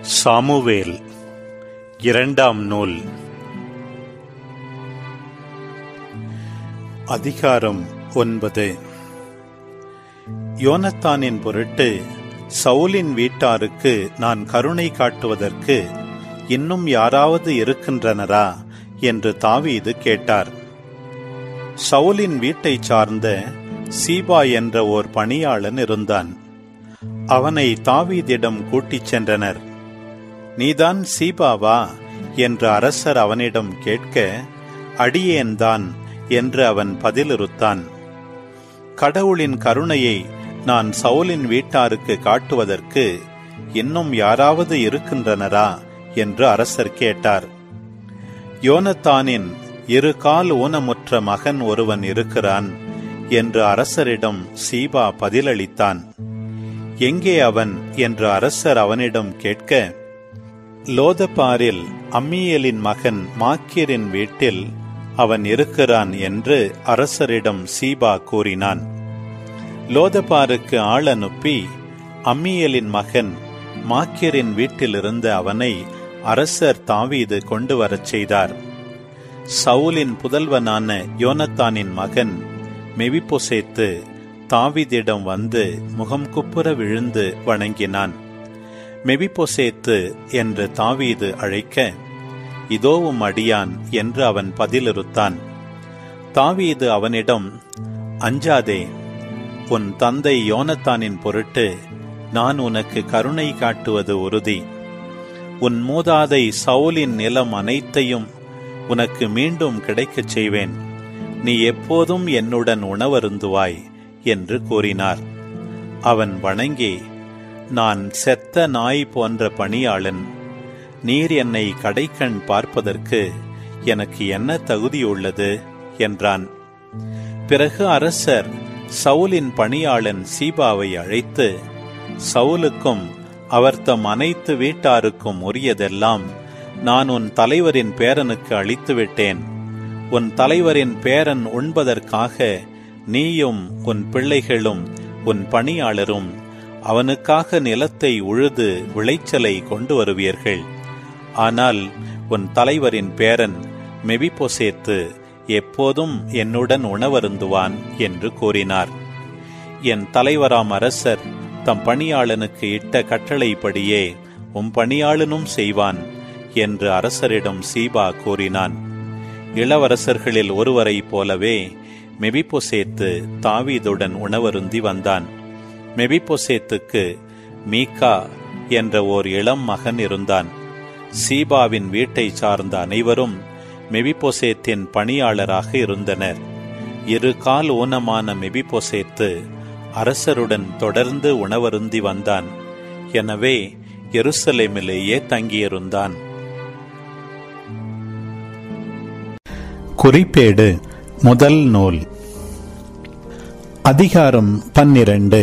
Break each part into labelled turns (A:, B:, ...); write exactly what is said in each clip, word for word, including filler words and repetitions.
A: Samuel இரண்டாம் நூல் அதிகாரம் ஒன்பது. யோனத்தானின் பொருட்டு சவுலின் வீட்டாருக்கு நான் கருணை காட்டுவதற்கு இன்னும் யாராவது இருக்கின்றனரா என்று தாவீது கேட்டார். சவுலின் வீட்டை சார்ந்த சீபா என்ற ஓர் பணியாளன் இருந்தான். அவனை தாவீதிடம் கூட்டிச் சென்றனர். நீதான் சீபாவா என்று அரசர் அவனிடம் கேட்க, அடியேன்தான் என்று அவன் பதிலிறுத்தான். கடவுளின் கருணையை நான் சவுலின் வீட்டாருக்கு காட்டுவதற்கு இன்னும் யாராவது இருக்கின்றனரா என்று அரசர் கேட்டார். யோனத்தானின் இரு கால் ஊனமுற்ற மகன் ஒருவன் இருக்கிறான் என்று அரசரிடம் சீபா பதிலளித்தான். எங்கே அவன் என்று அரசர் அவனிடம் கேட்க, லோதபாரில் அம்மியேலின் மகன் மாக்கீரின் வீட்டில் அவன் இருக்கிறான் என்று அரசரிடம் சீபா கூறினான். லோதபாருக்கு ஆள் அனுப்பி அம்மியேலின் மகன் மாக்கீரின் வீட்டிலிருந்த அவனை அரசர் தாவீது கொண்டு வரச் செய்தார். சவுலின் புதல்வனான யோனத்தானின் மகன் மெவிபோசேத்து தாவீதிடம் வந்து முகம் குப்புற விழுந்து வணங்கினான். மெவிபோசேத்து என்று தாவீது அழைக்க, இதோவும் அடியான் என்று அவன் பதிலிறுத்தான். தாவீது அவனிடம், அஞ்சாதே, உன் தந்தை யோனத்தானின் பொருட்டு நான் உனக்கு கருணை காட்டுவது உறுதி. உன் மூதாதை சவுலின் நிலம் அனைத்தையும் உனக்கு மீண்டும் கிடைக்கச் செய்வேன். நீ எப்போதும் என்னுடன் உணவருந்துவாய் என்று கூறினார். அவன் வணங்கி, நான் செத்த நாய் போன்ற பணியாளன். நீர் என்னை கடைக்கண் பார்ப்பதற்கு எனக்கு என்ன தகுதியுள்ளது என்றான். பிறகு அரசர் சவுலின் பணியாளன் சீபாவை அழைத்து, சவுலுக்கும் அவர் தம் அனைத்து வீட்டாருக்கும் உரியதெல்லாம் நான் உன் தலைவரின் பேரனுக்கு அளித்துவிட்டேன். உன் தலைவரின் பேரன் உண்பதற்காக நீயும் உன் பிள்ளைகளும் உன் பணியாளரும் அவனுக்காக நிலத்தை உழுது விளைச்சலை கொண்டு வருவீர்கள். ஆனால் உன் தலைவரின் பேரன் மெவிபோசேத்து எப்போதும் என்னுடன் உணவருந்துவான் என்று கூறினார். என் தலைவராம் அரசர் தம் பணியாளனுக்கு இட்ட கட்டளைப்படியே உம் பணியாளனும் செய்வான் என்று அரசரிடம் சீபா கூறினான். இளவரசர்களில் ஒருவரைப் போலவே மெவிபோசேத்து தாவீதுடன் உணவருந்தி வந்தான். மெவிபோசேத்துக்கு மீகா என்ற ஓர் இளம் மகன் இருந்தான். சீபாவின் வீட்டை சார்ந்த அனைவரும் மெவிபோசேத்தின் பணியாளராக இருந்தனர். இரு கால் ஊனமான மெவிபோசேத்து அரசருடன் தொடர்ந்து உணவருந்தி வந்தான். எனவே எருசலேமிலேயே தங்கியிருந்தான். குறிப்பேடு முதல் நூல் அதிகாரம் பன்னிரண்டு.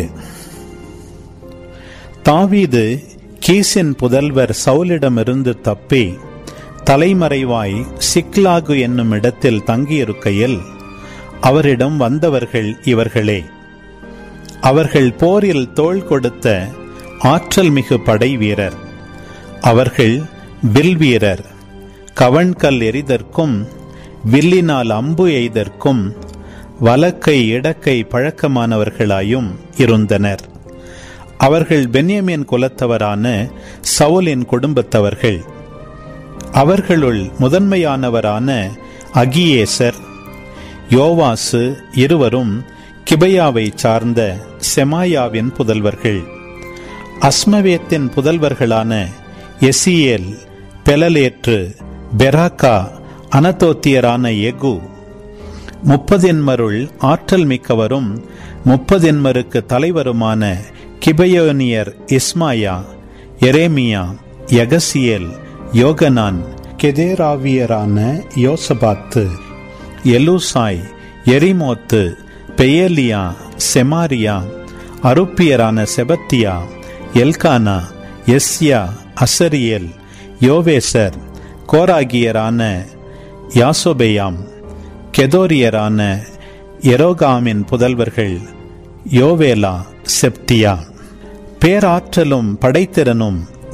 A: தாவீது கீசின் புதல்வர் சவுலிடமிருந்து தப்பி தலைமறைவாய் சிக்லாகு என்னும் இடத்தில் தங்கியிருக்கையில் அவரிடம் வந்தவர்கள் இவர்களே. அவர்கள் போரில் தோள் கொடுத்த ஆற்றல் மிகு படை வீரர். அவர்கள் வில் வீரர். கவண்கல் எறிதற்கும் வில்லினால் அம்பு எய்தற்கும் வலக்கை இடக்கை பழக்கமானவர்களாயும் இருந்தனர். அவர்கள் பென்யமீன் குலத்தவரான சவுலின் குடும்பத்தவர்கள். அவர்களுள் முதன்மையானவரான அகியேசர், யோவாசு இருவரும் கிபையாவை சார்ந்த செமாயாவின் புதல்வர்கள். அஸ்மவேத்தின் புதல்வர்களான எசியேல், பெலலேற்று, பெராக்கா, அனதோத்தியரான எகு. முப்பதென்மருள் ஆற்றல் மிக்கவரும் முப்பதென்மருக்கு தலைவருமான கிபயோனியர் இஸ்மாயா, எரேமியா, யகசியேல், யோகனான், கெதேராவியரான யோசபாத்து, எலூசாய், எரிமோத்து, பெயலியா, செமாரியா, அருப்பியரான செபத்தியா, எல்கானா, எஸ்யா, அசரியேல், யோவேசர், கோராகியரான யாசோபெயாம், கெதோரியரான எரோகாமின் புதல்வர்கள் யோவேலா, செப்தியா. பேராற்றலும் படைத்திறனும்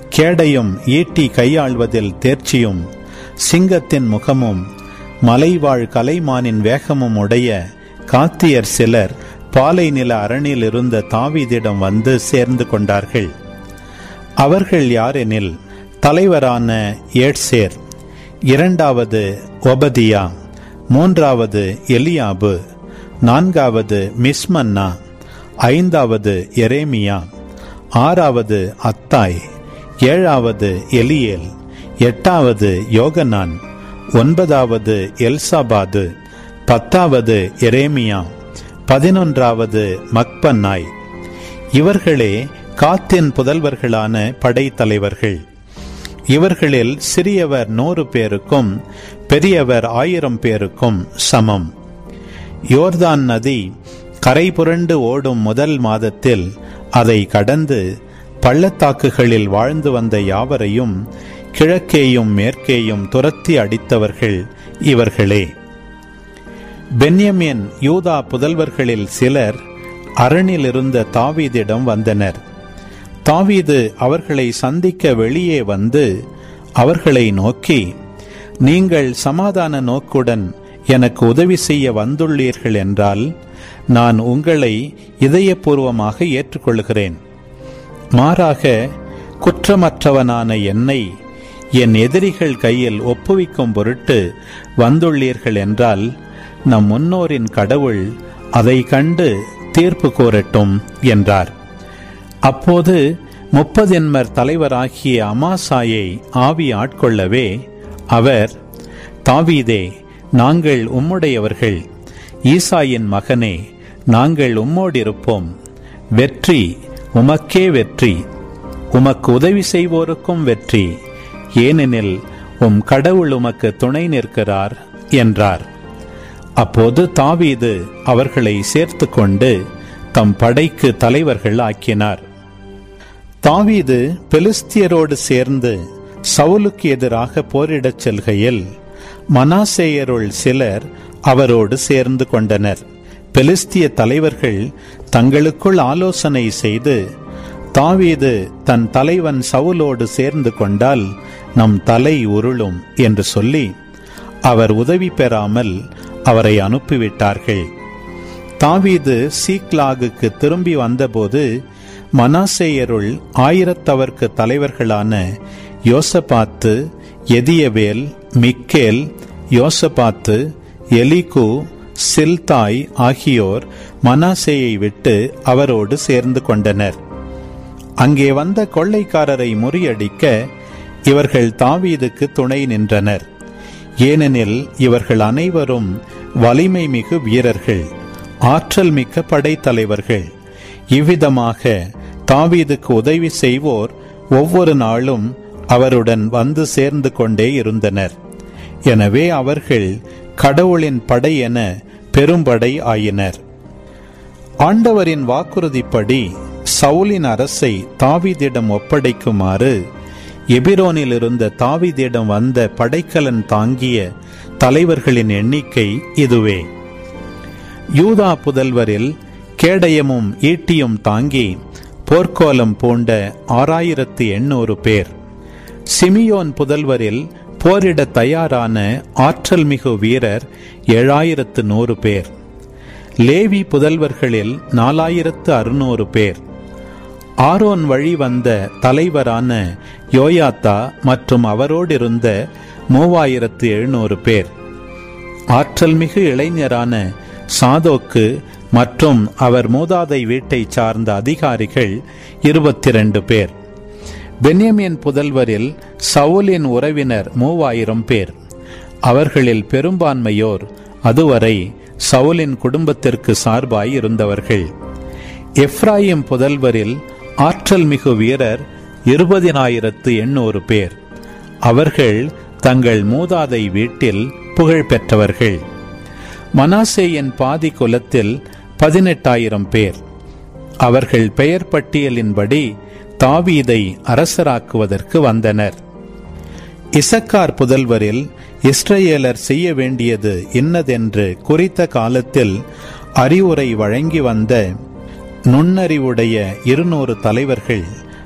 A: கேடையும் ஈட்டி கையாள்வதில் தேர்ச்சியும் சிங்கத்தின் முகமும் மலைவாழ் கலைமானின் வேகமும் உடைய காத்தியர் சிலர் பாலை நில அரணில் இருந்த தாவீதிடம் வந்து சேர்ந்து கொண்டார்கள். அவர்கள் யாரெனில், தலைவரான ஏட்சேர், இரண்டாவது ஒபதியா, மூன்றாவது எலியாபு, நான்காவது மிஸ்மன்னா, ஐந்தாவது எரேமியா, ஆறாவது அத்தாய், ஏழாவது எலியேல், எட்டாவது யோகனான், ஒன்பதாவது எல்சாபாது, பத்தாவது எரேமியா, பதினொன்றாவது மக்பன்னாய். இவர்களே காத்தின் புதல்வர்களான படைத்தலைவர்கள். இவர்களில் சிறியவர் நூறு பேருக்கும் பெரியவர் ஆயிரம் பேருக்கும் சமம். யோர்தான் நதி கரை புரண்டு ஓடும் முதல் மாதத்தில் அதை கடந்து பள்ளத்தாக்குகளில் வாழ்ந்து வந்த யாவரையும் கிழக்கேயும் மேற்கேயும் துரத்தி அடித்தவர்கள் இவர்களே. பென்யமீன் யூதா புதல்வர்களில் சிலர் அரணில் இருந்த தாவீதிடம் வந்தனர். தாவீது அவர்களை சந்திக்க வெளியே வந்து அவர்களை நோக்கி, நீங்கள் சமாதான நோக்குடன் எனக்கு உதவி செய்ய வந்துள்ளீர்கள் என்றால் நான் உங்களை இதயபூர்வமாக ஏற்றுக்கொள்கிறேன். மாறாக குற்றமற்றவனான என்னை என் எதிரிகள் கையில் ஒப்புவிக்கும் பொருட்டு வந்துள்ளீர்கள் என்றால் நம் முன்னோரின் கடவுள் அதை கண்டு தீர்ப்பு கூறட்டும் என்றார். அப்போது முப்பதென்மர் தலைவராகிய அமாசாயை ஆவி ஆட்கொள்ளவே அவர், தாவீதே, நாங்கள் உம்முடையவர்கள், ஈசாயின் மகனே, நாங்கள் உம்மோடிருப்போம், வெற்றி உமக்கே வெற்றி, உமக்கு உதவி செய்வோருக்கும் வெற்றி, ஏனெனில் உம் கடவுள் உமக்கு துணை நிற்கிறார் என்றார். அப்போது தாவீது அவர்களை சேர்த்து கொண்டு தம் படைக்கு தலைவர்கள் ஆக்கினார். தாவீது பெலிஸ்தியரோடு சேர்ந்து சவுலுக்கு எதிராக போரிடச் செல்கையில் மனாசேயருள் சிலர் அவரோடு சேர்ந்து கொண்டனர். பெலிஸ்திய தலைவர்கள் தங்களுக்குள் ஆலோசனை செய்து, தாவீது தன் தலைவன் சவுலோடு சேர்ந்து கொண்டால் நம் தலை உருளும் என்று சொல்லி அவர் உதவி பெறாமல் அவரை அனுப்பிவிட்டார்கள். தாவீது சீக்லாகுக்கு திரும்பி வந்தபோது மனாசேயருள் ஆயிரத்தவர்க்கு தலைவர்களான யோசபாத்து, எதியவேல், மிக்கேல், யோசபாத்து, எலிகு, சில்தாய் ஆகியோர் மனாசேயை விட்டு அவரோடு சேர்ந்து கொண்டனர். அங்கே வந்த கொள்ளைக்காரரை முறியடிக்க இவர்கள் தாவீதுக்கு துணை நின்றனர். ஏனெனில் இவர்கள் அனைவரும் வலிமை மிகு வீரர்கள், ஆற்றல் மிக்க படைத்தலைவர்கள். இவ்விதமாக தாவீதுக்கு உதவி செய்வோர் ஒவ்வொரு நாளும் அவருடன் வந்து சேர்ந்து கொண்டே இருந்தனர். எனவே அவர்கள் கடவுளின் படை என பெரும்படை ஆயினர். ஆண்டவரின் வாக்குறுதிப்படி சவுலின் அரசை தாவீதிடம் ஒப்படைக்குமாறு எபிரோனில் இருந்த தாவீதிடம் வந்த படைக்கலன் தாங்கிய தலைவர்களின் எண்ணிக்கை இதுவே. யூதா புதல்வரில் கேடயமும் ஈட்டியும் தாங்கி போர்க்கோலம் பூண்ட ஆறாயிரத்து எண்ணூறு பேர். சிமியோன் புதல்வரில் போரிட தயாரான ஆற்றல் மிகு வீரர் ஏழாயிரத்து நூறு பேர். லேவி புதல்வர்களில் நாலாயிரத்து அறுநூறு பேர். ஆரோன் வழி வந்த தலைவரான யோயாத்தா மற்றும் அவரோடிருந்த மூவாயிரத்து எழுநூறு பேர். ஆற்றல் மிகு இளைஞரான சாதோக்கு மற்றும் அவர் மூதாதை வீட்டை சார்ந்த அதிகாரிகள் இருபத்தி இரண்டு பேர். பென்யமீன் புதல்வரில் சவுலின் உறவினர் மூவாயிரம் பேர். அவர்களில் பெரும்பான்மையோர் அதுவரை சவுலின் குடும்பத்திற்கு சார்பாய் இருந்தவர்கள். எப்ராயிம் புதல்வரில் ஆற்றல் மிகு வீரர் இருபதினாயிரத்து எண்ணூறு பேர். அவர்கள் தங்கள் மூதாதை வீட்டில் புகழ் பெற்றவர்கள். மனாசேயின் பாதி குலத்தில் பதினெட்டாயிரம் பேர். அவர்கள் பெயர் பட்டியலின்படி தாவீதை அரசராக்குவதற்கு வந்தனர். இசக்கார் புதல்வரில் இஸ்ரவேலர் செய்ய வேண்டியது இன்னதென்று குறித்த காலத்தில் அறிவுரை வழங்கி வந்த நுண்ணறிவுடைய இருநூறு தலைவர்கள்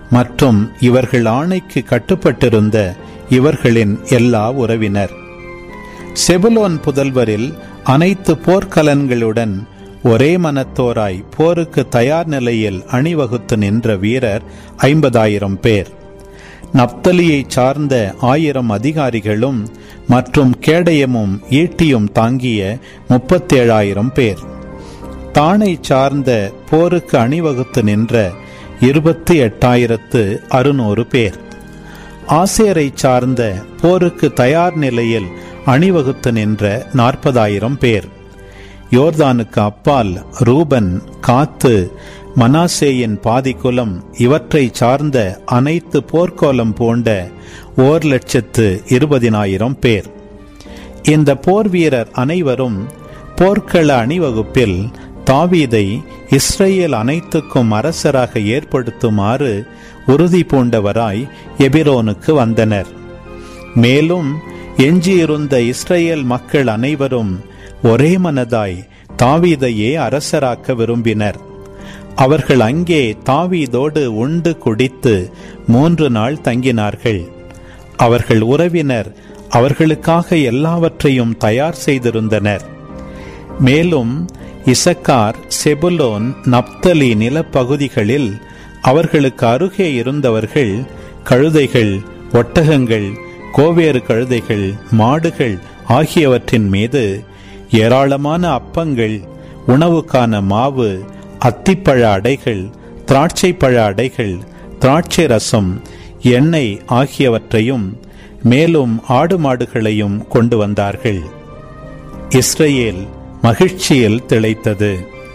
A: மற்றும் இவர்கள் ஆணைக்கு கட்டுப்பட்டிருந்த இவர்களின் எல்லா உறவினர். செபுலோன் புதல்வரில் அனைத்து போர்க்கலன்களுடன் ஒரே மனத்தோராய் போருக்கு தயார் நிலையில் அணிவகுத்து நின்ற வீரர் ஐம்பதாயிரம் பேர். நப்தலியை சார்ந்த ஆயிரம் அதிகாரிகளும் மற்றும் கேடயமும் ஈட்டியும் தாங்கிய முப்பத்தேழாயிரம் பேர். தானை சார்ந்த போருக்கு அணிவகுத்து நின்ற இருபத்தி எட்டாயிரத்து அறுநூறு பேர். ஆசேரை சார்ந்த போருக்கு தயார் நிலையில் அணிவகுத்து நின்ற நாற்பதாயிரம் பேர். யோர்தானுக்கு அப்பால் ரூபன், காத்து, மனாசேயின் பாதிக்குலம் இவற்றை சார்ந்த அனைத்து போர்க்கோலம் போன்ற ஓர் லட்சத்து இருபதினாயிரம் பேர். இந்த போர் வீரர் அனைவரும் போர்க்கள அணிவகுப்பில் தாவீதை இஸ்ரேல் அனைத்துக்கும் அரசராக ஏற்படுத்துமாறு உறுதி பூண்டவராய் எபிரோனுக்கு வந்தனர். மேலும் எஞ்சியிருந்த இஸ்ரேல் மக்கள் அனைவரும் ஒரே மனதாய் தாவீதையே அரசராக்க விரும்பினர். அவர்கள் அங்கே தாவீதோடு உண்டு குடித்து மூன்று நாள் தங்கினார்கள். அவர்கள் உறவினர் அவர்களுக்காக எல்லாவற்றையும் தயார் செய்திருந்தனர். மேலும் இசக்கார், செபுலோன், நப்தலி நிலப்பகுதிகளில் அவர்களுக்கு அருகே இருந்தவர்கள் கழுதைகள், ஒட்டகங்கள், கோவேறு கழுதைகள், மாடுகள் ஆகியவற்றின் மீது ஏராளமான அப்பங்கள், உணவுக்கான மாவு, அத்திப்பழ அடைகள், திராட்சை பழ அடைகள், திராட்சை ரசம், எண்ணெய் ஆகியவற்றையும் மேலும் ஆடு மாடுகளையும் கொண்டு வந்தார்கள். இஸ்ரேல் மகிழ்ச்சியில் திளைத்தது.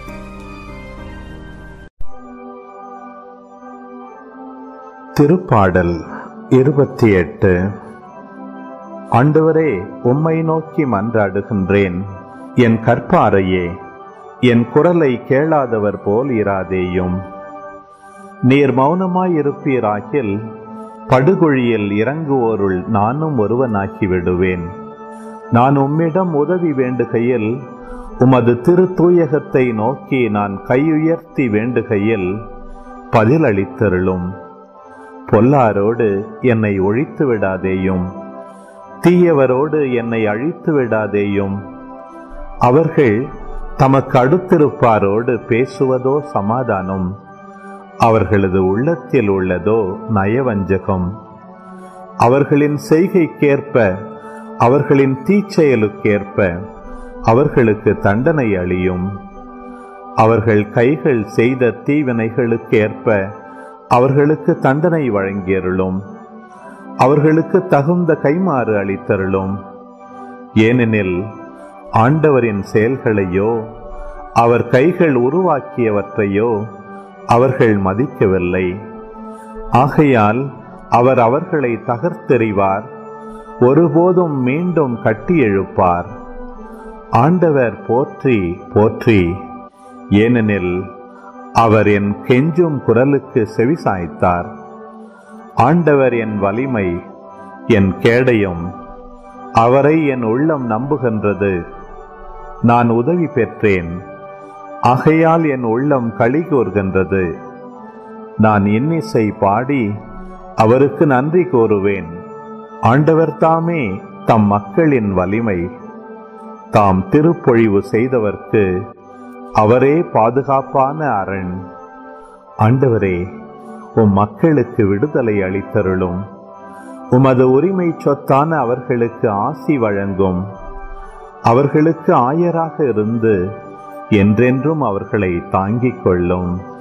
A: திருப்பாடல் இருபத்தி எட்டு. ஆண்டவரே, உம்மை நோக்கி மன்றாடுகின்றேன். என் கற்பாரையே, என் குரலை கேளாதவர் போல் இராதேயும். நீர் மௌனமாயிருப்பீராகில் படுகுழியில் இறங்குவோருள் நானும் ஒருவனாகி விடுவேன். நான் உம்மிடம் உதவி வேண்டுகையில், உமது திரு தூயகத்தை நோக்கி நான் கையுயர்த்தி வேண்டுகையில் பதிலளித்தருளும். பொல்லாரோடு என்னை ஒழித்து விடாதேயும், தீயவரோடு என்னை அழித்து விடாதேயும். அவர்கள் தமக்கு அடுத்திருப்பாரோடு பேசுவதோ சமாதானம், அவர்களது உள்ளத்தில் உள்ளதோ நயவஞ்சகம். அவர்களின் செய்கைக்கேற்ப, அவர்களின் தீச்செயலுக்கேற்ப அவர்களுக்கு தண்டனை அளியும். அவர்கள் கைகள் செய்த தீவினைகளுக்கேற்ப அவர்களுக்கு தண்டனை வழங்கியருளும். அவர்களுக்கு தகுந்த கைமாறு அளித்தருளும். ஏனெனில் ஆண்டவரின் செயல்களையோ அவர் கைகள் உருவாக்கியவற்றையோ அவர்கள் மதிக்கவில்லை. ஆகையால் அவர் அவர்களை தகர்த்தெறிவார், ஒருபோதும் மீண்டும் கட்டி எழுப்பார். ஆண்டவர் போற்றி போற்றி, ஏனெனில் அவர் என் கெஞ்சும் குரலுக்கு செவிசாய்த்தார். ஆண்டவர் என் வலிமை, என் கேடயம், அவரை என் உள்ளம் நம்புகின்றது. நான் உதவி பெற்றேன், ஆகையால் என் உள்ளம் களி கூர்கின்றது. நான் இன்னிசை பாடி அவருக்கு நன்றி கூறுவேன். ஆண்டவர் தாமே தம் மக்களின் வலிமை, தாம் திருப்பொழிவு செய்தவர்க்கு அவரே பாதுகாப்பான அரண். ஆண்டவரே, உம் மக்களுக்கு விடுதலை அளித்தருளும். உமது உரிமை சொத்தான அவர்களுக்கு ஆசி வழங்கும். அவர்களுக்கு ஆயராக இருந்து என்றென்றும் அவர்களை தாங்கிக் கொள்ளும்.